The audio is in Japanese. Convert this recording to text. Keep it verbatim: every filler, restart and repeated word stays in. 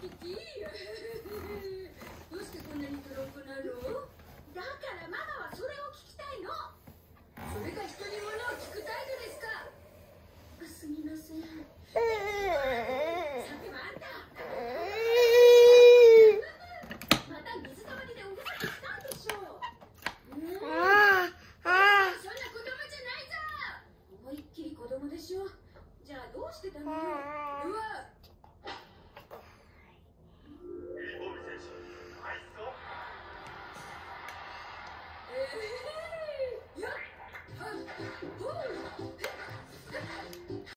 キキどうしてこんなにトロッコなの？だからママはそれを聞きたいの。それが人に物を聞く態度ですか？